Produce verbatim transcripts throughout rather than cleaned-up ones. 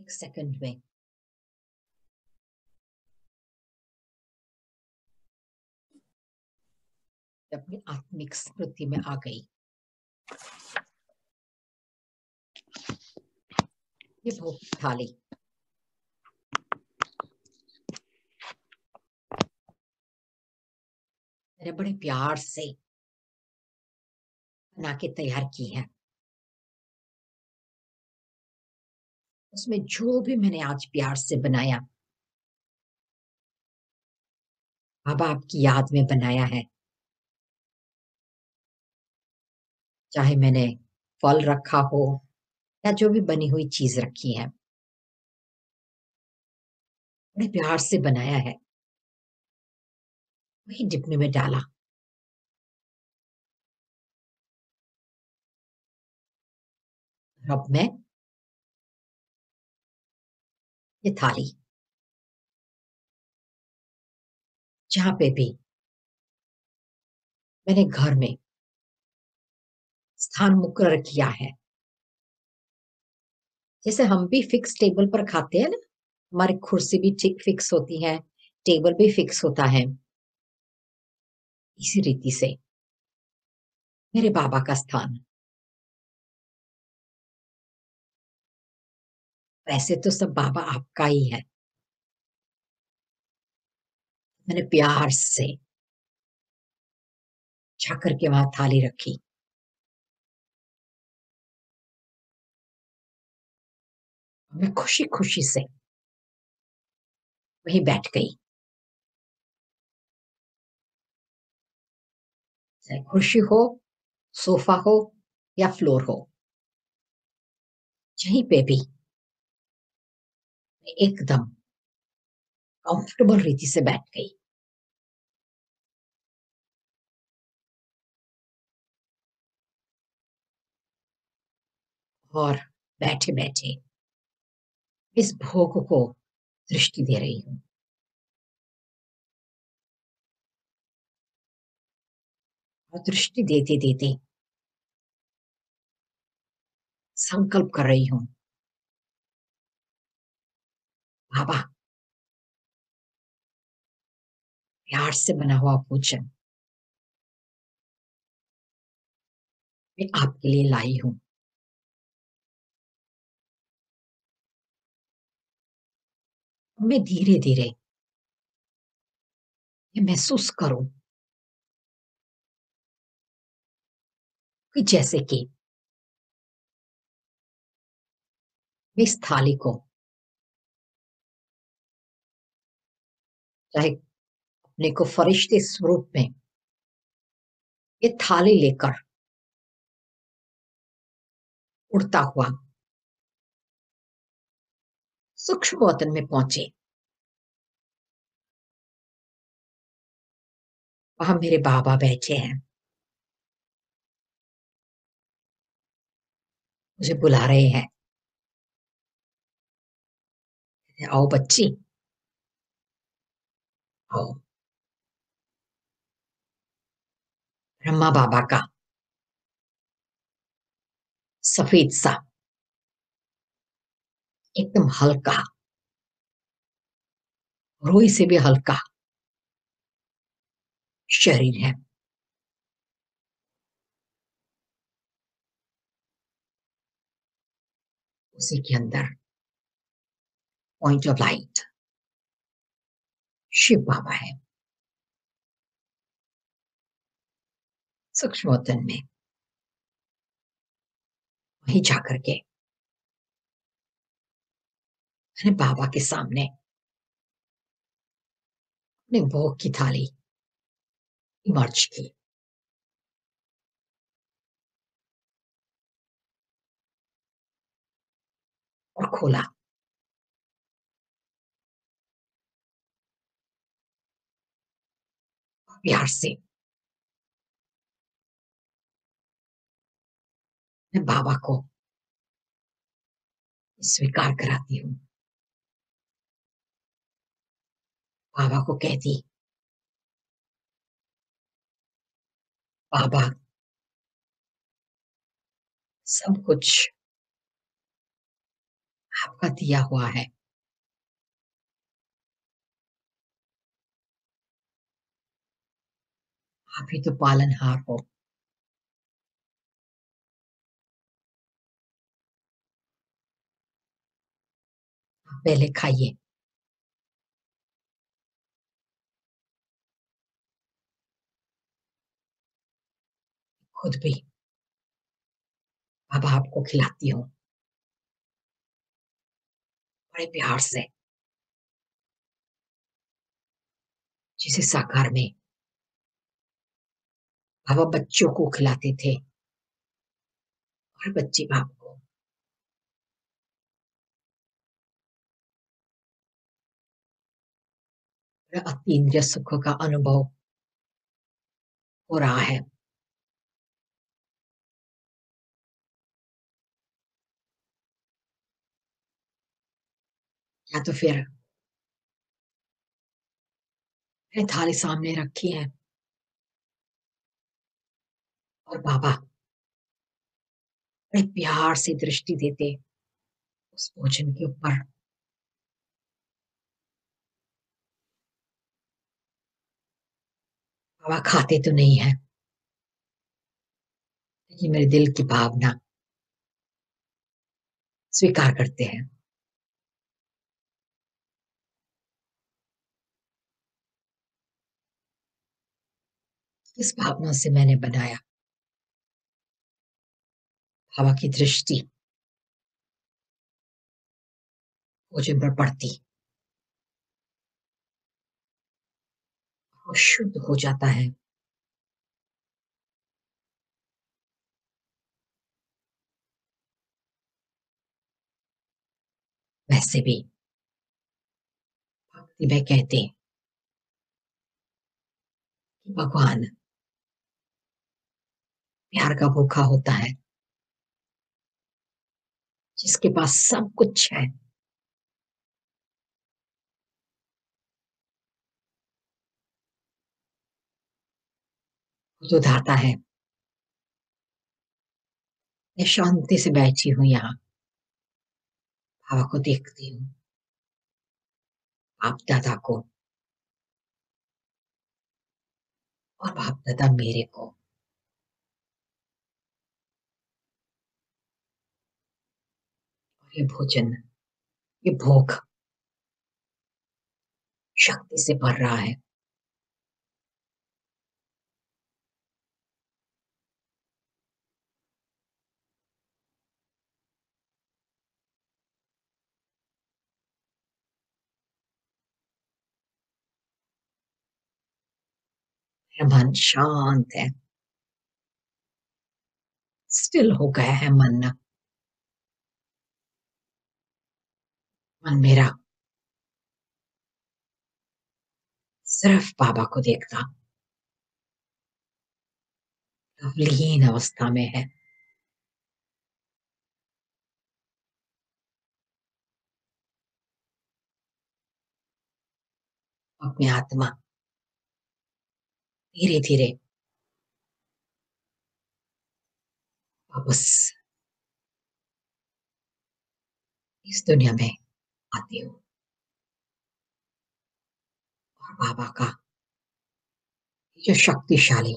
एक सेकंड में अपनी आत्मिक स्मृति में आ गई। ये भोग की थाली मैंने बड़े प्यार से बना के तैयार की है। उसमें जो भी मैंने आज प्यार से बनाया, बाबा आपकी याद में बनाया है। चाहे मैंने फल रखा हो या जो भी बनी हुई चीज रखी है, बड़े प्यार से बनाया है, वही डिब्बे में डाला। अब मैं ये थाली जहां पे भी मैंने घर में स्थान मुकर्रर किया है, जैसे हम भी फिक्स टेबल पर खाते हैं ना, हमारी कुर्सी भी ठीक फिक्स होती है, टेबल भी फिक्स होता है, इसी रीति से मेरे बाबा का स्थान। वैसे तो सब बाबा आपका ही है, मैंने प्यार से जाकर के वहां थाली रखी। मैं खुशी खुशी से वहीं बैठ गई। चाहे कुर्सी हो, सोफा हो या फ्लोर हो, कहीं पे भी मैं एकदम कंफर्टेबल रीति से बैठ गई। और बैठे बैठे इस भोग को दृष्टि दे रही हूँ। और दृष्टि देते देते संकल्प कर रही हूँ, बाबा प्यार से बना हुआ भोजन मैं आपके लिए लाई हूँ। मैं धीरे धीरे ये महसूस करूं कि जैसे कि मैं इस थाली को, चाहे अपने को फरिश्ते स्वरूप में ये थाली लेकर उड़ता हुआ सूक्ष्म वतन में पहुंचे। वहां मेरे बाबा बैठे हैं, मुझे बुला रहे हैं, आओ बच्ची आओ। ब्रह्मा बाबा का सफेद सा, एकदम हल्का, रुई से भी हल्का शरीर है। उसी के अंदर point of light Shiv Baba है। सूक्ष्म वतन में वहीं जाकर के मैंने बाबा के सामने अपने भोग की थाली इमर्ज की और खोला। प्यार से मैं बाबा को स्वीकार कराती हूँ। बाबा को कहती, बाबा सब कुछ आपका दिया हुआ है। आप ही तो पालनहार हो। आप पहले खाइए। खुद भी। अब आपको खिलाती हूँ। बड़े प्यार से। जिसे साकार में बाबा बच्चों को खिलाते थे और बच्चे बाप को। बड़ा अतीन्द्रिय सुख का अनुभव हो रहा है। या तो फिर मैंने थाली सामने रखी है और बाबा बड़े प्यार से दृष्टि देते उस भोजन के ऊपर। बाबा खाते तो नहीं है, लेकिन मेरे दिल की भावना स्वीकार करते हैं। इस भावना से मैंने बनाया। बाबा की दृष्टि भोजन पर पड़ती, वो शुद्ध हो जाता है। वैसे भी भक्ति में कहते हैं कि भगवान प्यार का भूखा होता है। जिसके पास सब कुछ है, वो तो दाता है। मैं शांति से बैठी हूँ यहाँ, बाबा को देखती हूँ, बाप दादा को, और बाप दादा मेरे को। और ये भोजन, ये भोग शक्ति से भर रहा है। मेरा मन शांत है। स्टिल हो गया है मन। मन मेरा सिर्फ बाबा को देखता, लीन अवस्था में है। अपनी आत्मा धीरे धीरे वापस इस दुनिया में आती हूँ। और बाबा का ये जो शक्तिशाली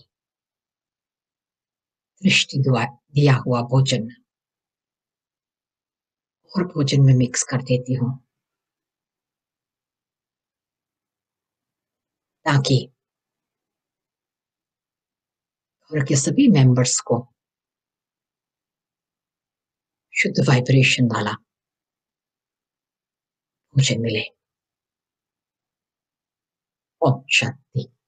दृष्टि दुआ दिया हुआ भोजन और भोजन में मिक्स कर देती हूँ, ताकि घर के सभी मेंबर्स को शुद्ध वाइब्रेशन वाला भोजन मिले। ओम शांति।